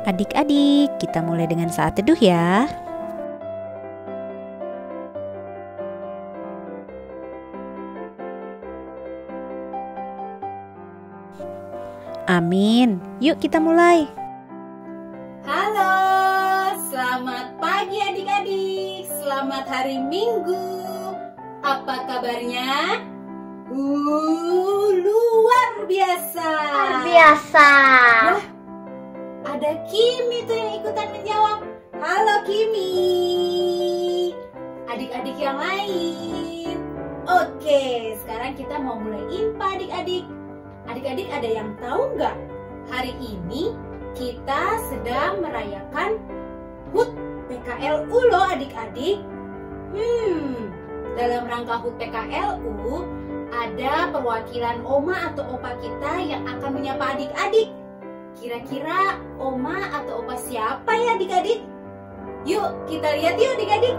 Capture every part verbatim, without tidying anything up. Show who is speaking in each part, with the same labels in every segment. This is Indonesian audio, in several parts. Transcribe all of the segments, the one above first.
Speaker 1: Adik-adik, kita mulai dengan saat teduh ya. Amin. Yuk kita mulai.
Speaker 2: Halo, selamat pagi adik-adik. Selamat hari Minggu. Apa kabarnya? Uh, luar biasa.
Speaker 3: Luar biasa.
Speaker 2: Wah, ada Kimi tuh yang ikutan menjawab. Halo Kimi. Adik-adik yang lain. Oke, sekarang kita mau mulai I P A adik-adik. Adik-adik ada yang tahu nggak? Hari ini kita sedang merayakan H U T P K L U loh adik-adik. Hmm, dalam rangka H U T P K L U ada perwakilan Oma atau Opa kita yang akan menyapa adik-adik. Kira-kira Oma atau Opa siapa ya adik-adik? Yuk kita lihat yuk adik-adik.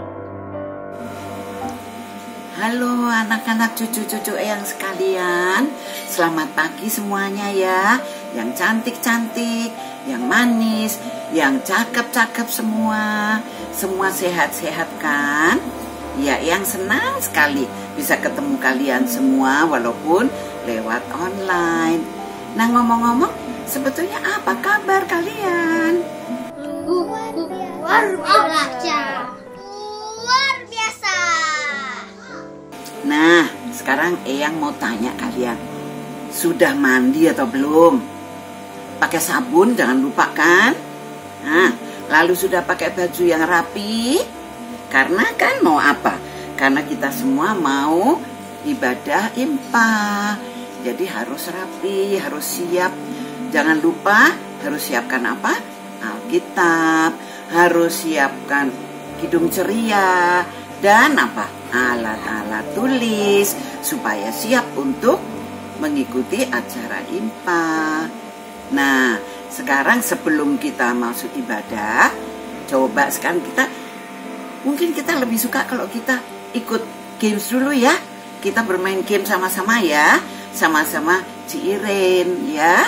Speaker 4: Halo anak-anak cucu-cucu yang sekalian, selamat pagi semuanya ya. Yang cantik-cantik, yang manis, yang cakep-cakep semua. Semua sehat-sehat kan? Ya, yang senang sekali bisa ketemu kalian semua walaupun lewat online. Nah ngomong-ngomong, sebetulnya apa kabar kalian?
Speaker 3: Luar biasa. Luar biasa.
Speaker 4: Nah, sekarang Eyang mau tanya kalian, sudah mandi atau belum? Pakai sabun jangan lupa kan? Nah, lalu sudah pakai baju yang rapi? Karena kan mau apa? Karena kita semua mau ibadah I P A. Jadi harus rapi, harus siap. Jangan lupa harus siapkan apa? Alkitab, harus siapkan kidung ceria, dan apa? Alat-alat tulis supaya siap untuk mengikuti acara I P A. Nah, sekarang sebelum kita masuk ibadah, coba sekarang kita, mungkin kita lebih suka kalau kita ikut games dulu ya. Kita bermain game sama-sama ya, sama-sama Ciirin ya.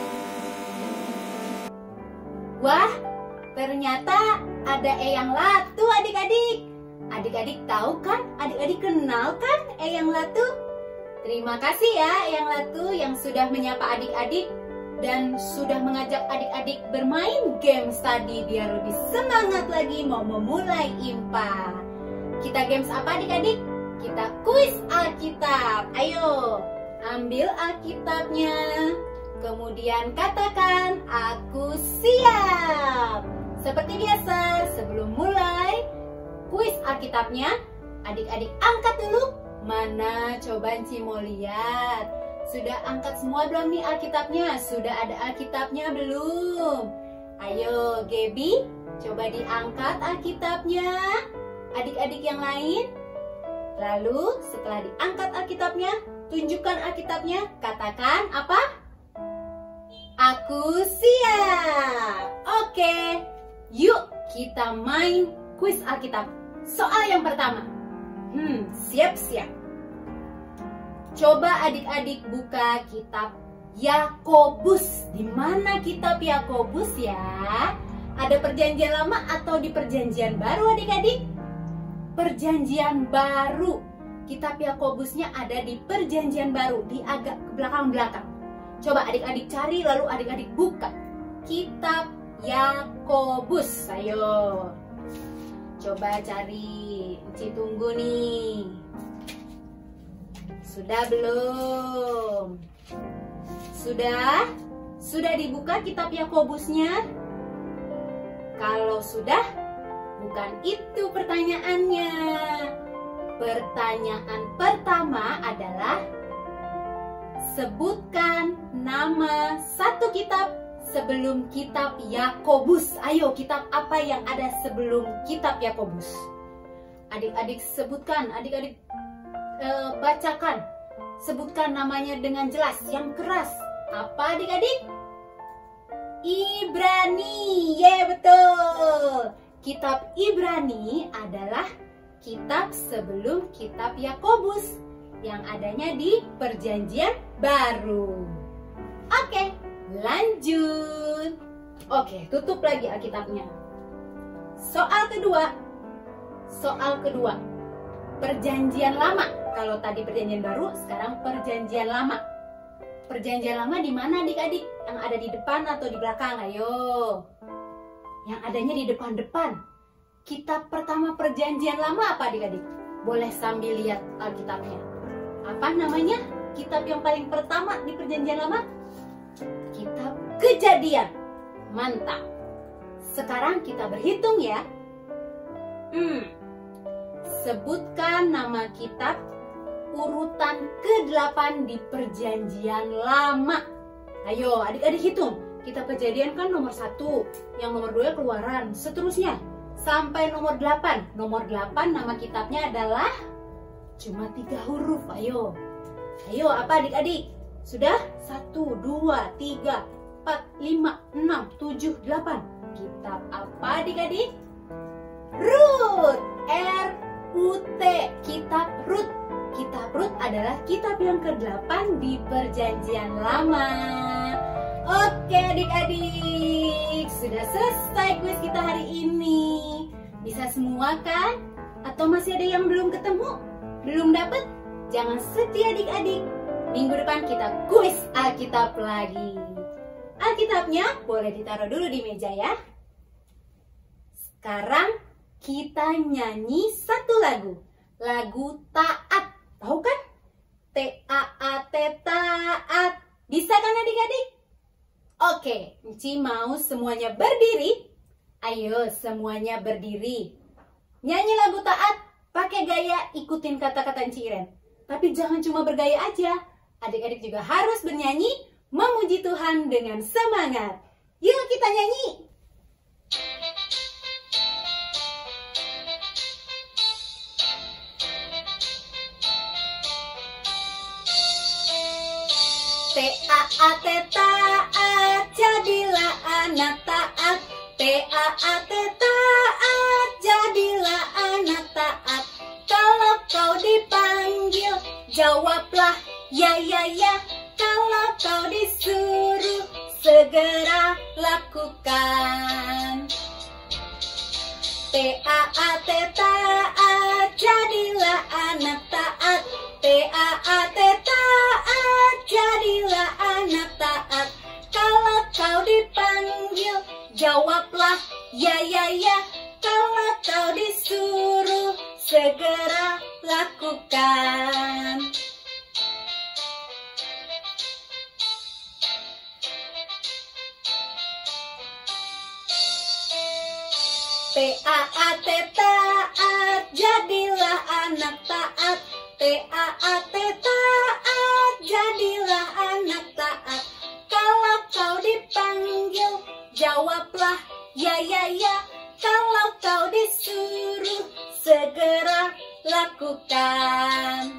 Speaker 2: Wah, ternyata ada Eyang Latu adik-adik. Adik-adik tahu kan? Adik-adik kenal kan Eyang Latu? Terima kasih ya Eyang Latu yang sudah menyapa adik-adik dan sudah mengajak adik-adik bermain games tadi biar lebih semangat lagi mau memulai I P A. Kita games apa adik-adik? Kita kuis Alkitab. Ayo, ambil Alkitabnya. Kemudian katakan, aku siap. Seperti biasa, sebelum mulai kuis Alkitabnya, adik-adik angkat dulu. Mana? Coba Ci mau lihat. Sudah angkat semua belum nih Alkitabnya? Sudah ada Alkitabnya belum? Ayo Gaby, coba diangkat Alkitabnya. Adik-adik yang lain. Lalu setelah diangkat Alkitabnya, tunjukkan Alkitabnya. Katakan apa? Aku siap. Oke, yuk kita main kuis Alkitab. Soal yang pertama. Hmm, siap-siap. Coba adik-adik buka kitab Yakobus. Di mana kitab Yakobus ya? Ada perjanjian lama atau di perjanjian baru adik-adik? Perjanjian baru. Kitab Yakobusnya ada di perjanjian baru, di agak ke belakang-belakang. Coba adik-adik cari lalu adik-adik buka kitab Yakobus. Ayo. Coba cari. Ci tunggu nih. Sudah belum? Sudah? Sudah dibuka kitab Yakobusnya? Kalau sudah, bukan itu pertanyaannya. Pertanyaan pertama adalah sebutkan nama satu kitab sebelum kitab Yakobus. Ayo, kitab apa yang ada sebelum kitab Yakobus? Adik-adik sebutkan, adik-adik e, bacakan. Sebutkan namanya dengan jelas, yang keras. Apa adik-adik? Ibrani. Ye, betul. Kitab Ibrani adalah kitab sebelum kitab Yakobus yang adanya di perjanjian baru. Oke, lanjut. Oke, tutup lagi Alkitabnya. Soal kedua. Soal kedua. Perjanjian lama. Kalau tadi perjanjian baru, sekarang perjanjian lama. Perjanjian lama di mana adik-adik? Yang ada di depan atau di belakang? Ayo. Yang adanya di depan-depan. Kitab pertama perjanjian lama apa adik-adik? Boleh sambil lihat Alkitabnya. Apa namanya? Kitab yang paling pertama di perjanjian lama? Kitab Kejadian. Mantap. Sekarang kita berhitung ya. Hmm. Sebutkan nama kitab urutan kedelapan di perjanjian lama. Ayo adik-adik hitung. Kitab Kejadian kan nomor satu, yang nomor dua Keluaran, seterusnya sampai nomor delapan. Nomor delapan nama kitabnya adalah cuma tiga huruf. Ayo, ayo apa adik-adik? Sudah? Satu, dua, tiga, empat, lima, enam, tujuh, delapan. Kitab apa adik-adik? Rut. R U T. Kitab Rut. Kitab Rut adalah kitab yang kedelapan di perjanjian lama. Oke adik-adik, sudah selesai kuis kita hari ini. Bisa semua kan? Atau masih ada yang belum ketemu? Belum dapat? Jangan sedih adik-adik. Minggu depan kita kuis Alkitab lagi. Alkitabnya boleh ditaruh dulu di meja ya. Sekarang kita nyanyi satu lagu. Lagu Taat. Tahu kan? T A A T, Taat. Bisa kan adik-adik? Oke, Enci mau semuanya berdiri. Ayo semuanya berdiri. Nyanyi lagu Taat, pakai gaya ikutin kata-kata Enci Iren. Tapi jangan cuma bergaya aja. Adik-adik juga harus bernyanyi, memuji Tuhan dengan semangat. Yuk kita nyanyi. T A A T, taat, jadilah anak taat. T A A T, taat, jadilah anak taat. Kalau kau dipanggil, jawablah ya ya ya. Kalau kau disuruh, segera lakukan. T A A T, taat, jadilah anak taat. T A A T, taat, jadilah anak taat. Kalau kau dipanggil, jawablah ya ya ya. Kalau kau disuruh, segera lakukan. T A A T, taat, jadilah anak taat. T A A T, taat, jadilah anak taat. Kalau kau dipanggil, jawablah ya ya ya. Kalau kau disuruh, segera lakukan.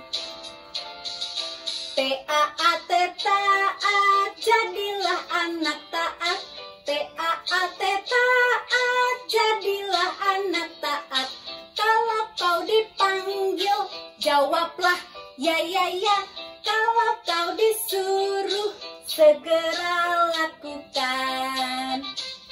Speaker 2: T A A T, taat, jadilah anak taat. T A A T, taat, jadilah anak taat. Kalau kau dipanggil, jawablah ya ya ya. Kalau kau disuruh, segera lakukan.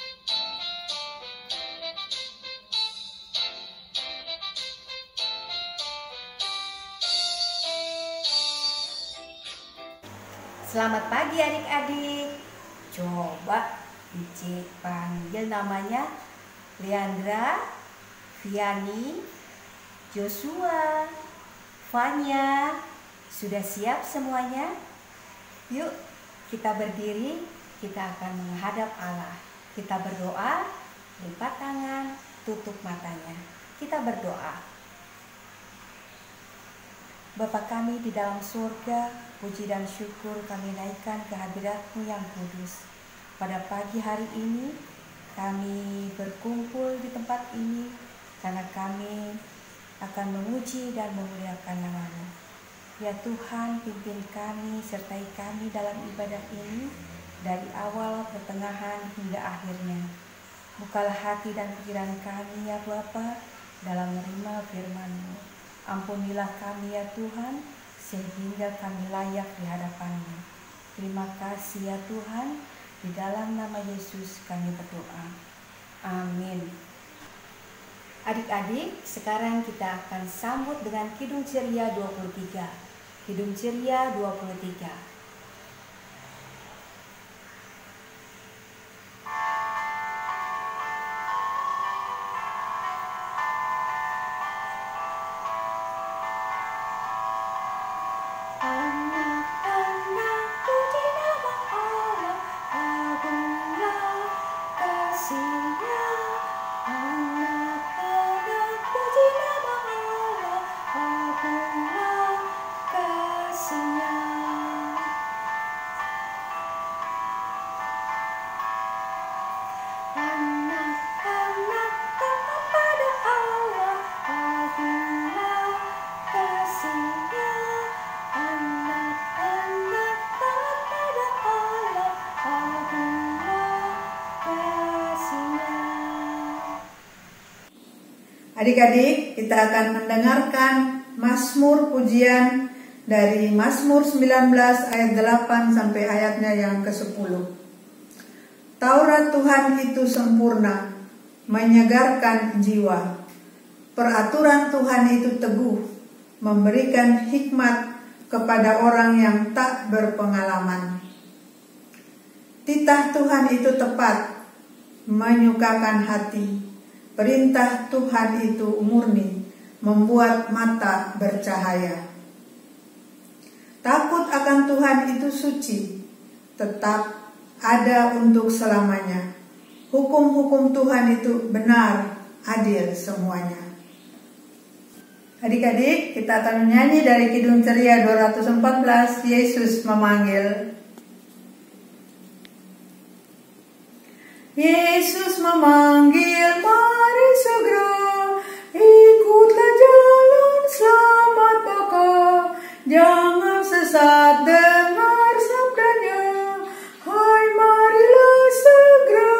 Speaker 5: Selamat pagi adik-adik. Coba Ici panggil namanya Leandra, Viani, Joshua, Fanya. Sudah siap semuanya? Yuk kita berdiri, kita akan menghadap Allah. Kita berdoa, lipat tangan, tutup matanya. Kita berdoa. Bapa kami di dalam surga, puji dan syukur kami naikkan ke hadirat-Mu yang kudus. Pada pagi hari ini, kami berkumpul di tempat ini karena kami akan memuji dan memuliakan nama-Mu. Ya Tuhan, pimpin kami, sertai kami dalam ibadah ini, dari awal, pertengahan, hingga akhirnya. Bukalah hati dan pikiran kami ya Bapa, dalam menerima firman-Mu. Ampunilah kami ya Tuhan, sehingga kami layak di hadapan-Mu. Terima kasih ya Tuhan, Di dalam nama Yesus kami berdoa. Amin. Adik-adik, sekarang kita akan sambut dengan Kidung Ceria dua puluh tiga. Kidung Ceria dua puluh tiga.
Speaker 6: Adik-adik, kita akan mendengarkan Mazmur pujian dari Mazmur sembilan belas ayat delapan sampai ayatnya yang kesepuluh. Taurat Tuhan itu sempurna, menyegarkan jiwa. Peraturan Tuhan itu teguh, memberikan hikmat kepada orang yang tak berpengalaman. Titah Tuhan itu tepat, menyukakan hati. Perintah Tuhan itu murni, membuat mata bercahaya. Takut akan Tuhan itu suci, tetap ada untuk selamanya. Hukum-hukum Tuhan itu benar, adil semuanya. Adik-adik, kita akan menyanyi dari Kidung Ceria dua ratus empat belas, Yesus memanggil. Yesus memanggil, mari segera, ikutlah jalan selamat baka. Jangan sesat, dengar sabdanya, hai marilah segera.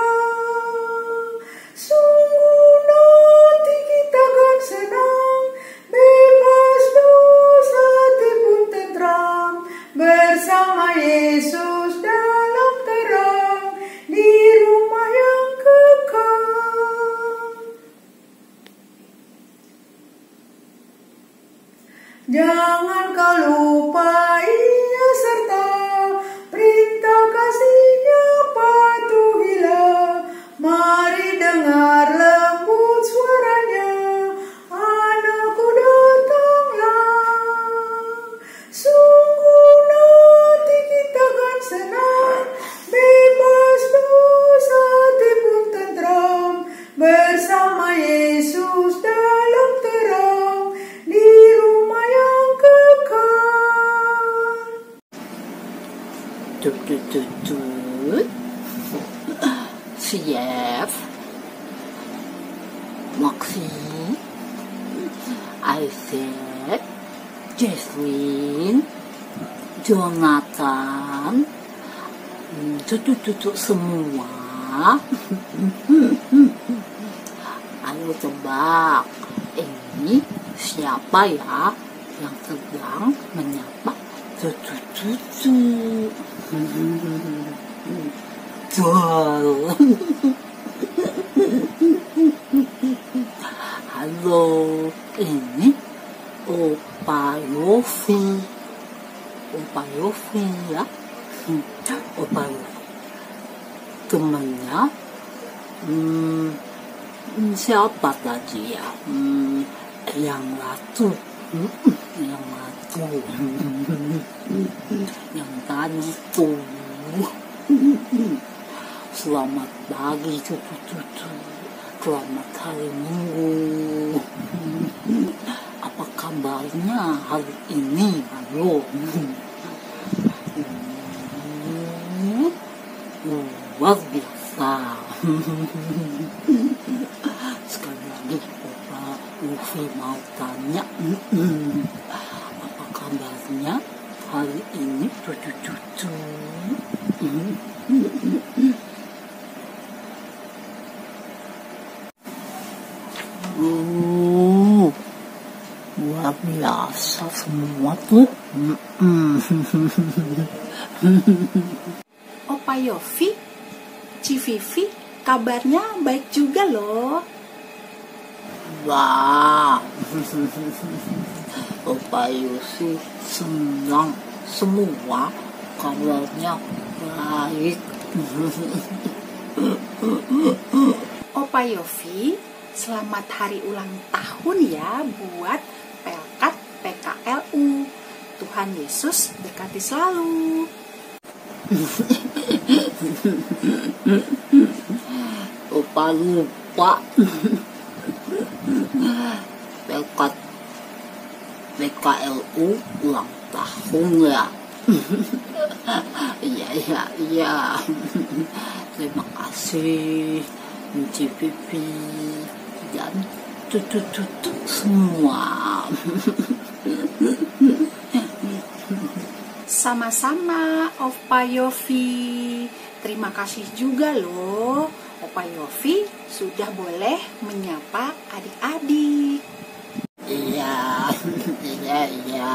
Speaker 6: Sungguh nanti kita akan senang, bebas dosa hati pun tentram, bersama Yesus dalam terang, di rumah yang kekal. Jangan kau lupa Ia serta perintah kasih-Nya patuhilah. Mari dengar lembut suaranya, anakku datanglah. Sungguh nanti kita akan senang, bebas dosa hati pun tentram, bersama Yesus dalam terang, di rumah yang kekal.
Speaker 7: Tut tut tut tut. Siap. Maxine, Isaac, Jesslyn, Jonathan, tutu-tutu semua. Ayo tebak, ini siapa ya yang sedang menyapa tutu-tutu? Tuh. Halo, ini Opa Yofi. Opa Yofi ya. Opa Yofi. Temannya hmm, siapa tadi ya? Hmm, yang Ratu. Hmm, yang Ratu. Yang tadi tuh. Selamat pagi cucu-cucu. Selamat hari Minggu. Apa kabarnya hari ini? Halo. Luar biasa. Sekali lagi Opa Luffy mau tanya, apa kabarnya hari ini cucu-cucu? Uh, luar biasa semua tuh.
Speaker 8: Opa Yofi, Ci Vivi kabarnya baik juga loh.
Speaker 7: Wah, Opa Yofi senang semua kabarnya baik.
Speaker 8: Opa Yofi, selamat hari ulang tahun ya buat Pelkat P K L U. Tuhan Yesus berkati selalu.
Speaker 7: Opa lupa. Pelkat P K L U ulang tahun ya. Iya, iya, iya. Terima kasih Ci Vivi dan tutut-tutut semua.
Speaker 8: Sama-sama Opa Yofi. Terima kasih juga loh Opa Yofi sudah boleh menyapa adik-adik.
Speaker 7: Iya, iya, iya.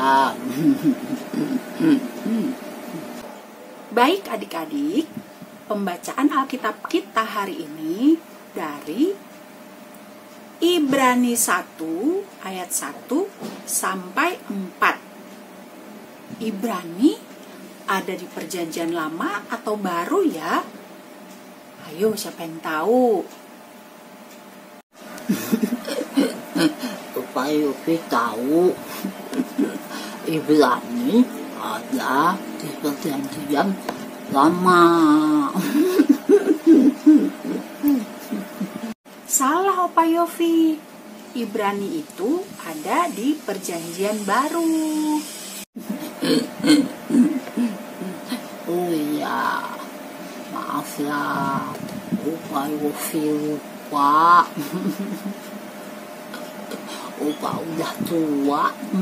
Speaker 8: Baik adik-adik, pembacaan Alkitab kita hari ini dari Ibrani satu ayat satu sampai empat. Ibrani ada di perjanjian lama atau baru ya? Ayo, siapa yang tahu?
Speaker 7: Opa Yofi tahu. Ibrani ada di perjanjian lama.
Speaker 8: Salah Opa Yofi. Ibrani itu ada di perjanjian baru.
Speaker 7: Oh iya, maaf ya, Opa Yofi lupa. Opa udah tua.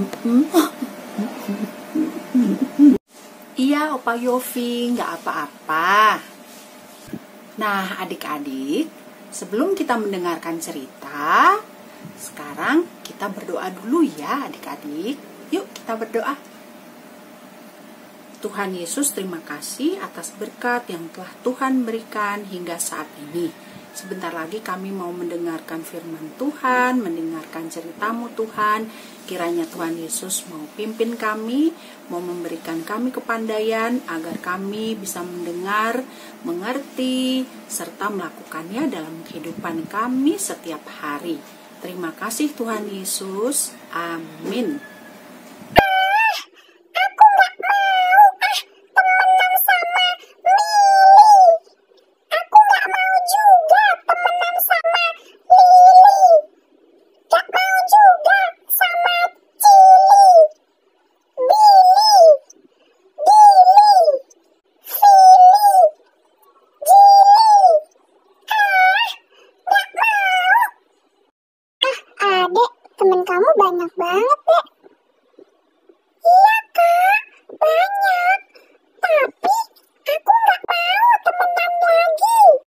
Speaker 8: Iya Opa Yofi, nggak apa-apa. Nah adik-adik, sebelum kita mendengarkan cerita, sekarang kita berdoa dulu ya adik-adik. Yuk kita berdoa. Tuhan Yesus, terima kasih atas berkat yang telah Tuhan berikan hingga saat ini. Sebentar lagi kami mau mendengarkan firman Tuhan, mendengarkan cerita-Mu Tuhan. Kiranya Tuhan Yesus mau pimpin kami, mau memberikan kami kepandaian agar kami bisa mendengar, mengerti, serta melakukannya dalam kehidupan kami setiap hari. Terima kasih Tuhan Yesus. Amin.
Speaker 3: Temen kamu banyak banget, Dek. Iya, Kak. Banyak. Tapi aku nggak mau temenan lagi.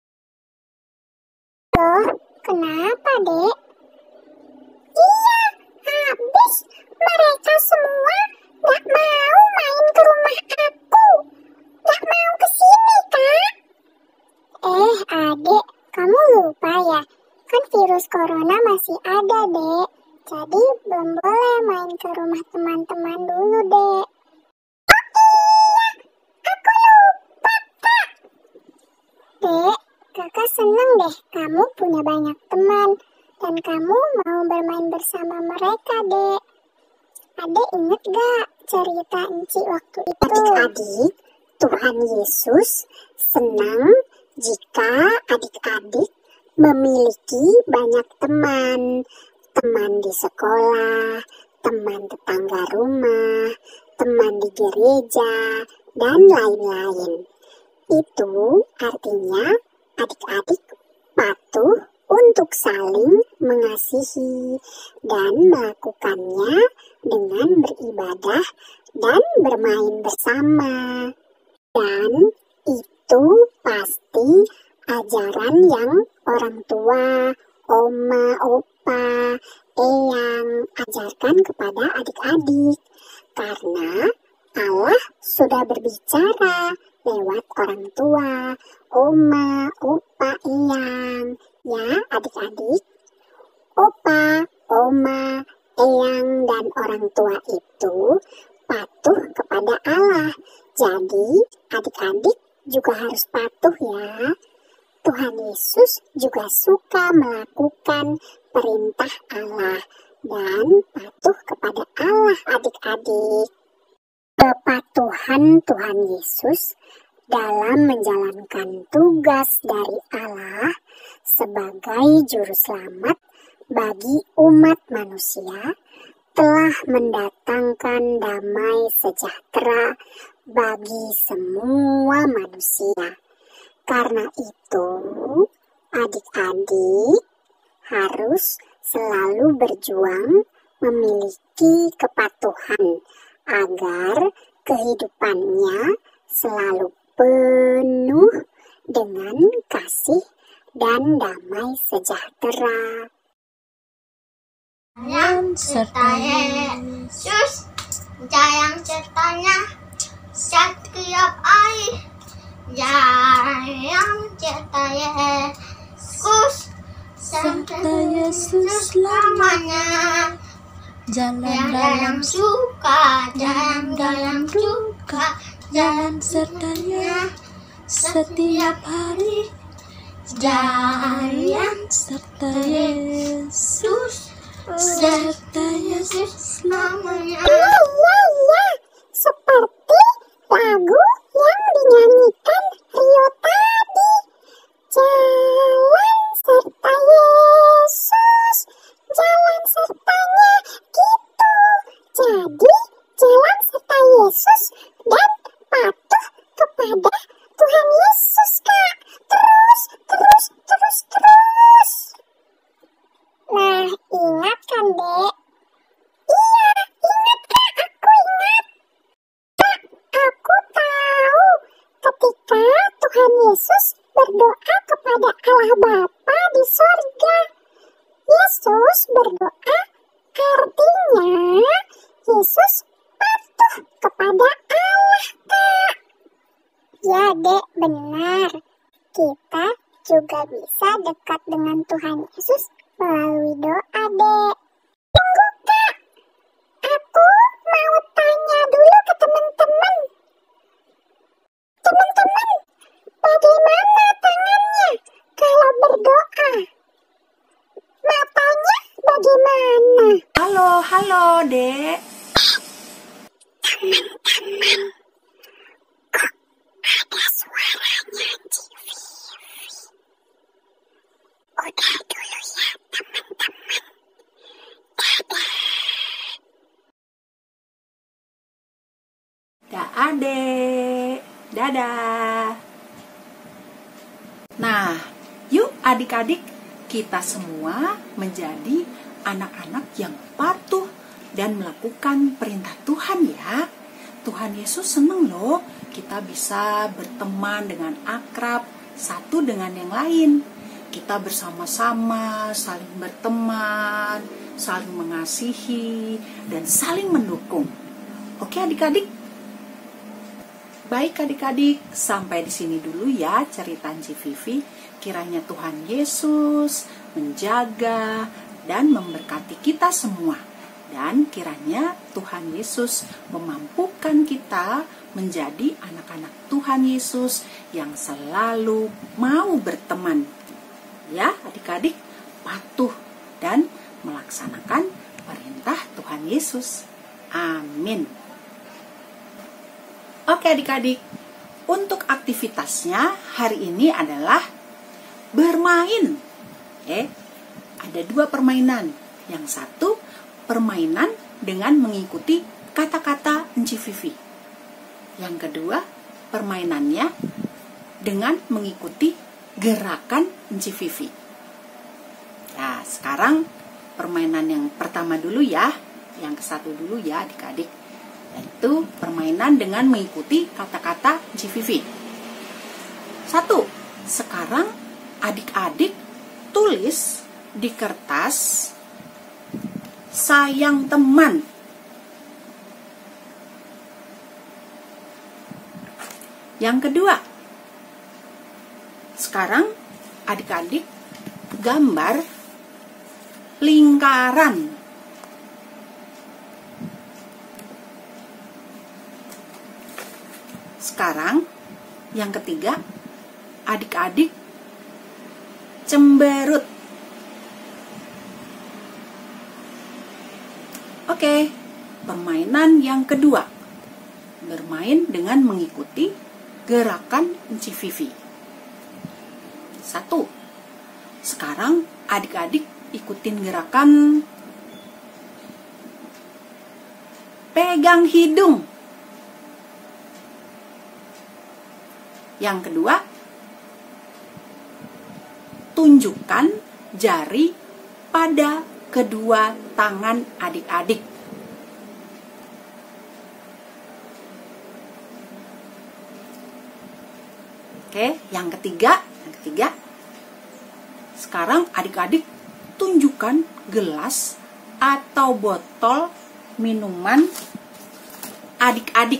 Speaker 3: Loh, kenapa, Dek? Iya, habis mereka semua nggak mau main ke rumah aku. Nggak mau ke sini, Kak. Eh, Adek, kamu lupa ya? Kan virus corona masih ada, Dek. Jadi belum boleh main ke rumah teman-teman dulu, Dek. Oh iya, aku lupa, Kak. Dek, Kakak seneng deh kamu punya banyak teman. Dan kamu mau bermain bersama mereka, Dek. Adek inget gak cerita Enci waktu itu? Adik-adik, Tuhan Yesus senang jika adik-adik memiliki banyak teman. Teman di sekolah, teman tetangga rumah, teman di gereja, dan lain-lain. Itu artinya adik-adik patuh untuk saling mengasihi dan melakukannya dengan beribadah dan bermain bersama. Dan itu pasti ajaran yang orang tua, oma, opa, eyang ajarkan kepada adik-adik. Karena Allah sudah berbicara lewat orang tua, oma, opa, eyang. Ya, adik-adik. Opa, oma, eyang, dan orang tua itu patuh kepada Allah. Jadi, adik-adik juga harus patuh ya. Tuhan Yesus juga suka melakukan perintah Allah dan patuh kepada Allah, adik-adik. Kepatuhan Tuhan Yesus dalam menjalankan tugas dari Allah sebagai juru selamat bagi umat manusia telah mendatangkan damai sejahtera bagi semua manusia. Karena itu, adik-adik harus selalu berjuang memiliki kepatuhan agar kehidupannya selalu penuh dengan kasih dan damai sejahtera.
Speaker 9: Jalan serta Yesus, jalan sertanya setiap hari. Jalan serta Yesus, serta Yesus selamanya. Jalan dalam suka, jalan dalam duka, jalan sertanya setiap hari. Jalan serta Yesus, serta Yesus namanya.
Speaker 3: Iya, iya, iya. Seperti lagu yang dinyanyikan Rio tadi. Jalan serta Yesus, jalan sertanya gitu. Jadi, jalan serta Yesus dan patuh kepada Tuhan Yesus, Kak. Terus, terus, terus, terus. Nah, ingat kan, Dek? Iya, ingat, Kak. Aku ingat. Kak, aku tahu ketika Tuhan Yesus berdoa kepada Allah Bapa di sorga. Yesus berdoa artinya Yesus patuh kepada Allah, Kak. Ya, Dek, benar. Kita juga bisa dekat dengan Tuhan Yesus melalui doa, Dek. Tunggu, Kak. Aku mau tanya dulu ke teman-teman. Teman-teman, bagaimana tangannya kalau berdoa? Matanya bagaimana?
Speaker 8: Halo, halo, Dek.
Speaker 3: Teman-teman, kok ada suaranya di Vivi? Udah dulu ya, teman-teman. Dadah.
Speaker 8: Dah, Adek. Dadah. Nah, yuk adik-adik, kita semua menjadi anak-anak yang patuh dan melakukan perintah Tuhan ya. Tuhan Yesus senang loh kita bisa berteman dengan akrab satu dengan yang lain. Kita bersama-sama saling berteman, saling mengasihi, dan saling mendukung. Oke adik-adik? Baik adik-adik, sampai di sini dulu ya cerita Ci Vivi. Kiranya Tuhan Yesus menjaga dan memberkati kita semua. Dan kiranya Tuhan Yesus memampukan kita menjadi anak-anak Tuhan Yesus yang selalu mau berteman. Ya adik-adik, patuh dan melaksanakan perintah Tuhan Yesus. Amin. Oke adik-adik, untuk aktivitasnya hari ini adalah bermain. Eh, ada dua permainan. Yang satu, permainan dengan mengikuti kata-kata Ci Vivi. Yang kedua, permainannya dengan mengikuti gerakan Ci Vivi. Nah, sekarang permainan yang pertama dulu ya. Yang ke satu dulu ya adik-adik. Yaitu permainan dengan mengikuti kata-kata Ci Vivi. Satu, sekarang adik-adik tulis di kertas sayang teman. Yang kedua, sekarang adik-adik gambar lingkaran. Sekarang yang ketiga, adik-adik cemberut. Oke, permainan yang kedua, bermain dengan mengikuti gerakan Enci Vivi. Satu, sekarang adik-adik ikutin gerakan pegang hidung. Yang kedua, tunjukkan jari pada kedua tangan adik-adik. Oke, yang ketiga, yang ketiga, sekarang adik-adik tunjukkan gelas atau botol minuman adik-adik.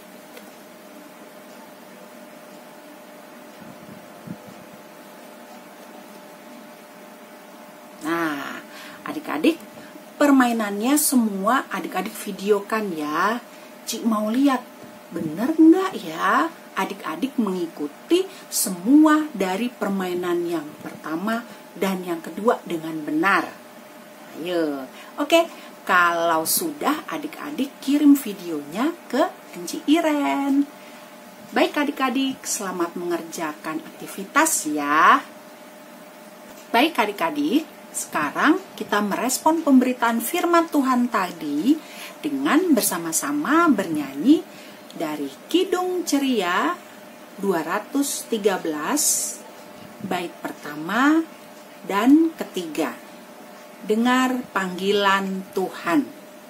Speaker 8: Nah, adik-adik, permainannya semua adik-adik videokan ya. Cik mau lihat, bener nggak ya adik-adik mengikuti semua dari permainan yang pertama dan yang kedua dengan benar. Ayo, oke. Kalau sudah, adik-adik kirim videonya ke Enci Iren. Baik adik-adik, selamat mengerjakan aktivitas ya. Baik adik-adik, sekarang kita merespon pemberitaan firman Tuhan tadi dengan bersama-sama bernyanyi dari Kidung Ceria dua ratus tiga belas, bait pertama dan ketiga. Dengar panggilan Tuhan.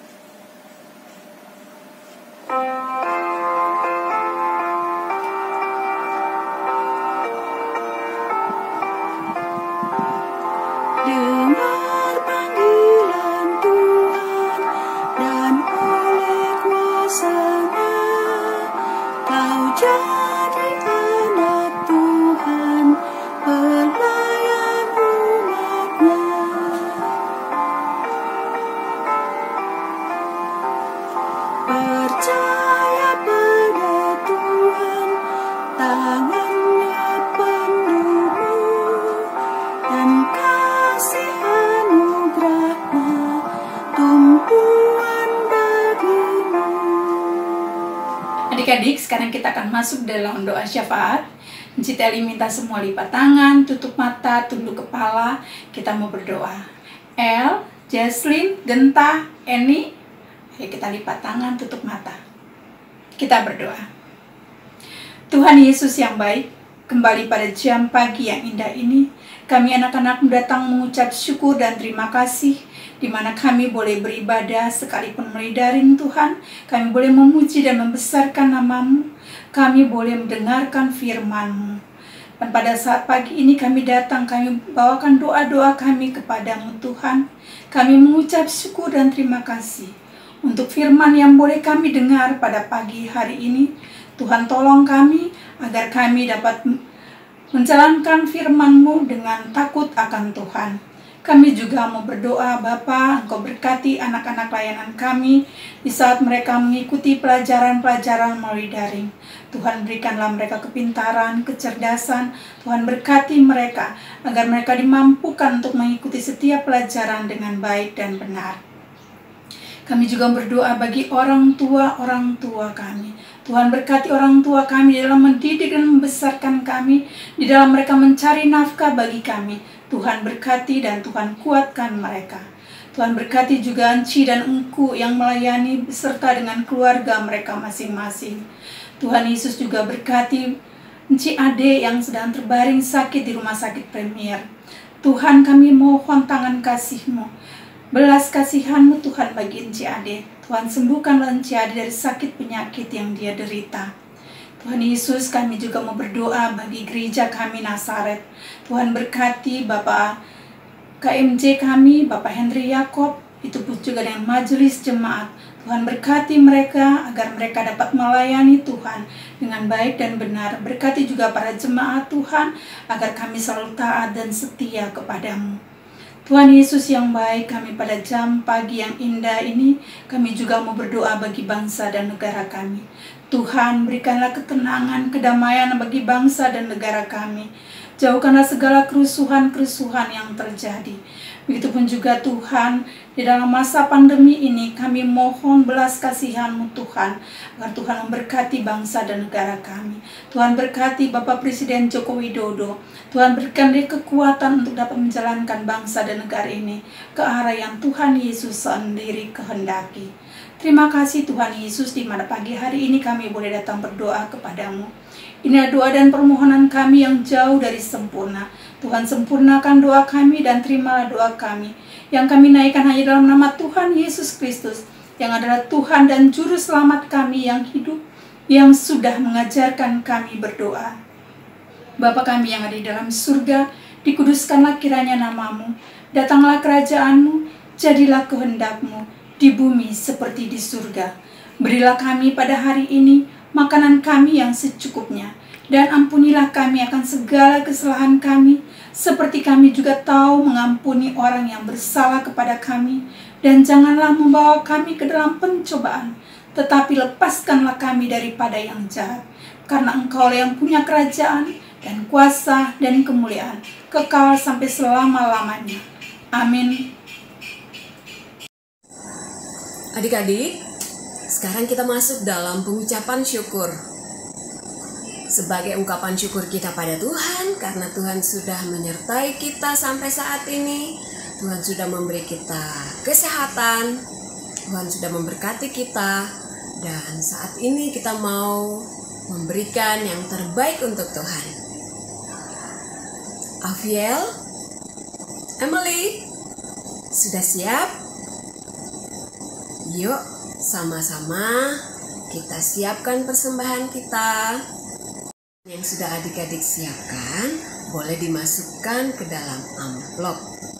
Speaker 8: Dengar panggilan Tuhan, dan oleh kuasa-Nya kau jadi anak Tuhan, pelayan umat-Nya. Percaya pada Tuhan, tangan-Nya penuh, dan kasih anugerah-Nya tumpuan bagimu.
Speaker 10: Adik-adik, sekarang kita akan masuk dalam doa syafaat. Enci Teli minta semua lipat tangan, tutup mata, tunduk kepala. Kita mau berdoa. El, Jesslyn, Genta, Eni, ayo kita lipat tangan, tutup mata. Kita berdoa. Tuhan Yesus yang baik, kembali pada jam pagi yang indah ini, kami anak-anak datang mengucap syukur dan terima kasih, di mana kami boleh beribadah sekalipun melalui daring Tuhan. Kami boleh memuji dan membesarkan nama-Mu. Kami boleh mendengarkan firman-Mu. Dan pada saat pagi ini kami datang, kami bawakan doa-doa kami kepadamu Tuhan. Kami mengucap syukur dan terima kasih untuk firman yang boleh kami dengar pada pagi hari ini. Tuhan tolong kami agar kami dapat menjalankan firman-Mu dengan takut akan Tuhan. Kami juga mau berdoa, Bapa, Engkau berkati anak-anak layanan kami di saat mereka mengikuti pelajaran-pelajaran melalui daring. Tuhan berikanlah mereka kepintaran, kecerdasan. Tuhan berkati mereka agar mereka dimampukan untuk mengikuti setiap pelajaran dengan baik dan benar. Kami juga berdoa bagi orang tua-orang tua kami. Tuhan berkati orang tua kami dalam mendidik dan membesarkan kami, di dalam mereka mencari nafkah bagi kami. Tuhan berkati dan Tuhan kuatkan mereka. Tuhan berkati juga Enci dan Engku yang melayani beserta dengan keluarga mereka masing-masing. Tuhan Yesus juga berkati Enci Ade yang sedang terbaring sakit di rumah sakit Premier. Tuhan, kami mohon tangan kasih-Mu, belas kasihan-Mu Tuhan bagi Enci Ade. Tuhan, sembuhkanlah Enci Ade dari sakit penyakit yang dia derita. Tuhan Yesus, kami juga mau berdoa bagi gereja kami Nazaret. Tuhan berkati Bapak K M J kami, Bapak Henry Yakob, itu pun juga dengan majelis jemaat. Tuhan berkati mereka agar mereka dapat melayani Tuhan dengan baik dan benar. Berkati juga para jemaat Tuhan agar kami selalu taat dan setia kepadamu. Tuhan Yesus yang baik, kami pada jam pagi yang indah ini, kami juga mau berdoa bagi bangsa dan negara kami. Tuhan, berikanlah ketenangan, kedamaian bagi bangsa dan negara kami. Jauhkanlah segala kerusuhan-kerusuhan yang terjadi. Begitupun juga Tuhan, di dalam masa pandemi ini kami mohon belas kasihan-Mu Tuhan, agar Tuhan memberkati bangsa dan negara kami. Tuhan berkati Bapak Presiden Joko Widodo. Tuhan berikan dia kekuatan untuk dapat menjalankan bangsa dan negara ini ke arah yang Tuhan Yesus sendiri kehendaki. Terima kasih Tuhan Yesus, di mana pagi hari ini kami boleh datang berdoa kepadamu. Inilah doa dan permohonan kami yang jauh dari sempurna. Tuhan, sempurnakan doa kami dan terimalah doa kami. Yang kami naikkan hanya dalam nama Tuhan Yesus Kristus, yang adalah Tuhan dan Juru Selamat kami yang hidup, yang sudah mengajarkan kami berdoa. Bapa kami yang ada di dalam surga, dikuduskanlah kiranya namamu. Datanglah kerajaanmu, jadilah kehendak-Mu di bumi seperti di surga. Berilah kami pada hari ini makanan kami yang secukupnya, dan ampunilah kami akan segala kesalahan kami, seperti kami juga tahu mengampuni orang yang bersalah kepada kami. Dan janganlah membawa kami ke dalam pencobaan, tetapi lepaskanlah kami daripada yang jahat. Karena Engkau yang punya kerajaan dan kuasa dan kemuliaan, kekal sampai selama-lamanya. Amin.
Speaker 11: Adik-adik, sekarang kita masuk dalam pengucapan syukur. Sebagai ungkapan syukur kita pada Tuhan, karena Tuhan sudah menyertai kita sampai saat ini. Tuhan sudah memberi kita kesehatan, Tuhan sudah memberkati kita, dan saat ini kita mau memberikan yang terbaik untuk Tuhan. Afiel, Emily, sudah siap? Yuk, sama-sama kita siapkan persembahan kita. Yang sudah adik-adik siapkan, boleh dimasukkan ke dalam amplop.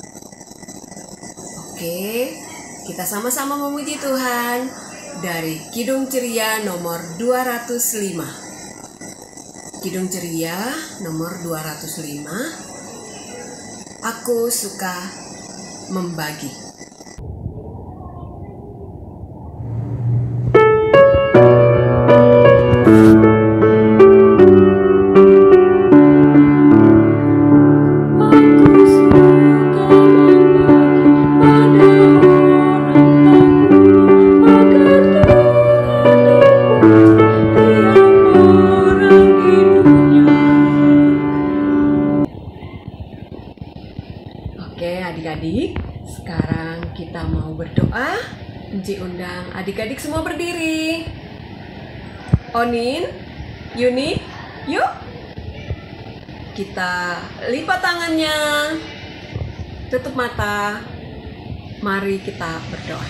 Speaker 11: Oke, kita sama-sama memuji Tuhan dari Kidung Ceria nomor dua ratus lima. Kidung Ceria nomor dua ratus lima. Aku suka membagi. Adik-adik, sekarang kita mau berdoa. Enci undang adik-adik semua berdiri. Onin, Yuni, yuk. Kita lipat tangannya, tutup mata. Mari kita berdoa.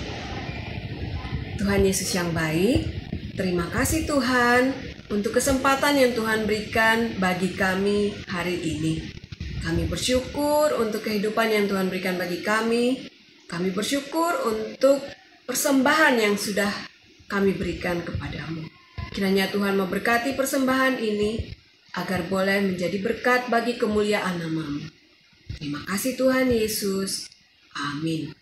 Speaker 11: Tuhan Yesus yang baik, terima kasih Tuhan untuk kesempatan yang Tuhan berikan bagi kami hari ini. Kami bersyukur untuk kehidupan yang Tuhan berikan bagi kami. Kami bersyukur untuk persembahan yang sudah kami berikan kepadamu. Kiranya Tuhan memberkati persembahan ini agar boleh menjadi berkat bagi kemuliaan nama-Mu. Terima kasih Tuhan Yesus. Amin.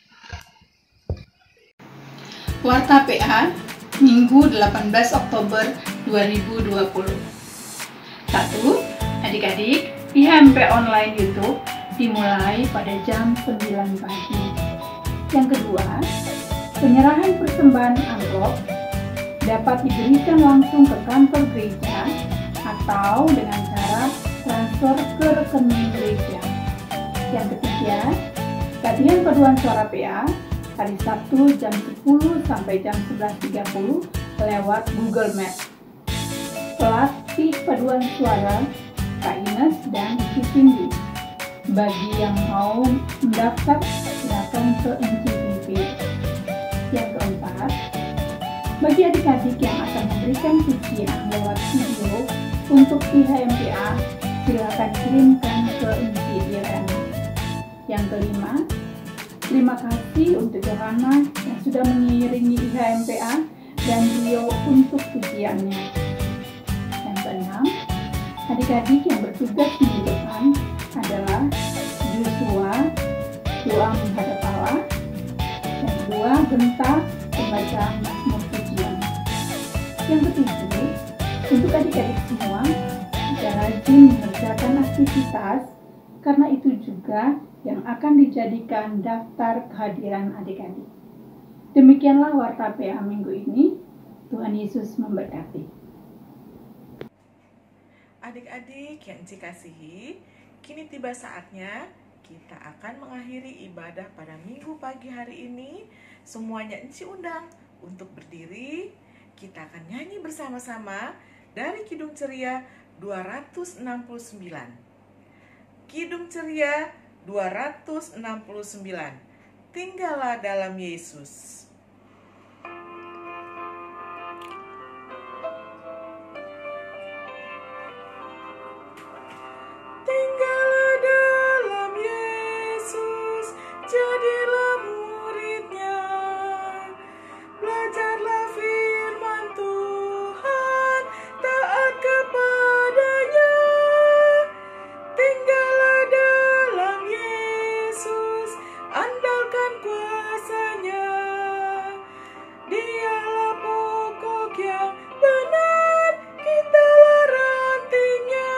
Speaker 10: Warta P A, Minggu delapan belas Oktober dua ribu dua puluh. Satu, adik-adik, I H M P online YouTube dimulai pada jam sembilan pagi. Yang kedua, penyerahan persembahan amplop dapat diberikan langsung ke kantor gereja atau dengan cara transfer ke rekening gereja. Yang ketiga, latihan paduan suara P A hari Sabtu jam sepuluh sampai jam sebelas tiga puluh lewat Google Maps. Pelatih paduan suara Kak Ines dan Ki Cindy. Bagi yang mau mendaftar, silakan ke Enci T V. Yang keempat, bagi adik-adik yang akan memberikan pujian lewat video untuk I H M P A, silakan kirimkan ke Enci Direna. Yang kelima, Terima kasih untuk Yohana yang sudah mengiringi I H M P A dan Rio untuk pujiannya. Yang keenam, adik-adik yang bertugas minggu depan adalah Joshua, doa menghadap Allah, yang kedua, Genta, pembacaan Mazmur pujian. Yang ketujuh, untuk adik-adik semua, yang rajin mengerjakan aktivitas, karena itu juga yang akan dijadikan daftar kehadiran adik-adik. Demikianlah Warta P A minggu ini. Tuhan Yesus memberkati.
Speaker 12: Adik-adik yang Enci kasihi, kini tiba saatnya kita akan mengakhiri ibadah pada minggu pagi hari ini. Semuanya Enci undang untuk berdiri. Kita akan nyanyi bersama-sama dari Kidung Ceria dua ratus enam puluh sembilan. Kidung Ceria dua ratus enam puluh sembilan. Tinggallah dalam Yesus. Tinggallah dalam Yesus, jadilah muridnya. Belajarlah firman Tuhan, taat kepadanya. Tinggallah dalam Yesus, andalkan kuasanya. Dialah pokok yang benar, kitalah rantingnya.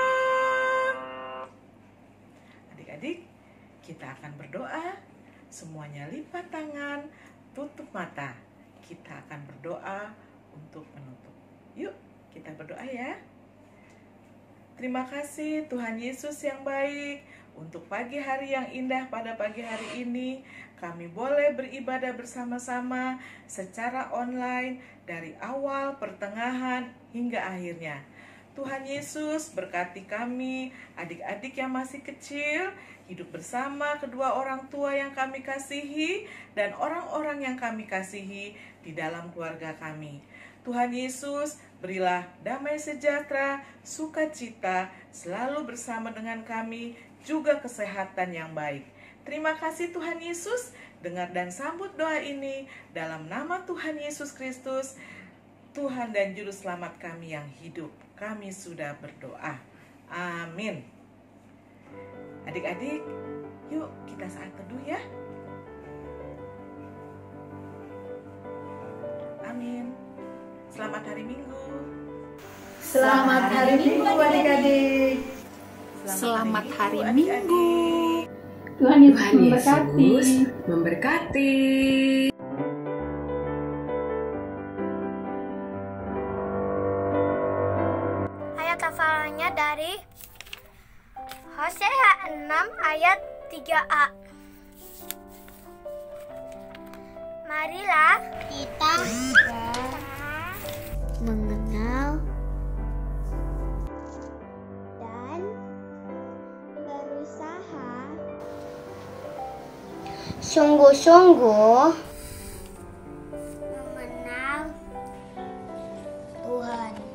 Speaker 12: Adik-adik, kita akan berdoa. Semuanya lipat tangan, tutup mata. Kita akan berdoa untuk menutup. Yuk, kita berdoa ya. Terima kasih Tuhan Yesus yang baik, untuk pagi hari yang indah pada pagi hari ini. Kami boleh beribadah bersama-sama secara online dari awal, pertengahan, hingga akhirnya. Tuhan Yesus berkati kami, adik-adik yang masih kecil, hidup bersama kedua orang tua yang kami kasihi, dan orang-orang yang kami kasihi di dalam keluarga kami. Tuhan Yesus, berilah damai sejahtera, sukacita, selalu bersama dengan kami, juga kesehatan yang baik. Terima kasih Tuhan Yesus, dengar dan sambut doa ini, dalam nama Tuhan Yesus Kristus, Tuhan dan Juru Selamat kami yang hidup. Kami sudah berdoa. Amin. Adik-adik, yuk kita saat teduh ya. Amin. Selamat hari Minggu.
Speaker 6: Selamat hari Minggu adik-adik.
Speaker 8: Selamat hari Minggu.
Speaker 10: Tuhan Yesus memberkati.
Speaker 11: memberkati.
Speaker 9: Ayat hafalannya dari Hosea enam ayat tiga a. Marilah kita mengenal dan berusaha sungguh-sungguh mengenal Tuhan.